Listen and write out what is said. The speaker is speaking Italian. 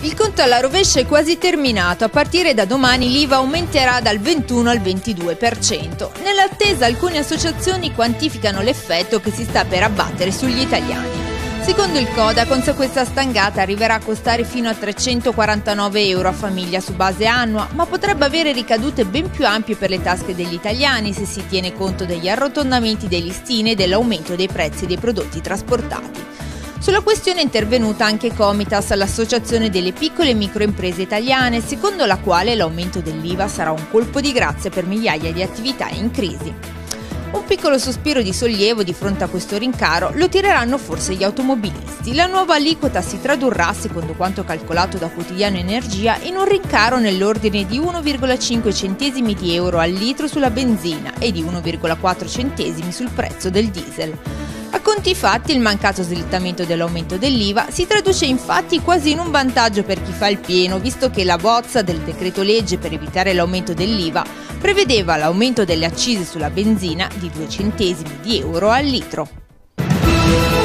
Il conto alla rovescia è quasi terminato, a partire da domani l'IVA aumenterà dal 21 al 22%. Nell'attesa alcune associazioni quantificano l'effetto che si sta per abbattere sugli italiani. Secondo il Codacons questa stangata arriverà a costare fino a 349 euro a famiglia su base annua, ma potrebbe avere ricadute ben più ampie per le tasche degli italiani se si tiene conto degli arrotondamenti dei listini e dell'aumento dei prezzi dei prodotti trasportati. Sulla questione è intervenuta anche Comitas, l'associazione delle piccole e microimprese italiane, secondo la quale l'aumento dell'IVA sarà un colpo di grazia per migliaia di attività in crisi. Un piccolo sospiro di sollievo di fronte a questo rincaro lo tireranno forse gli automobilisti. La nuova aliquota si tradurrà, secondo quanto calcolato da Quotidiano Energia, in un rincaro nell'ordine di 1,5 centesimi di euro al litro sulla benzina e di 1,4 centesimi sul prezzo del diesel. A conti fatti, il mancato slittamento dell'aumento dell'IVA si traduce infatti quasi in un vantaggio per chi fa il pieno, visto che la bozza del decreto legge per evitare l'aumento dell'IVA prevedeva l'aumento delle accise sulla benzina di 2 centesimi di euro al litro.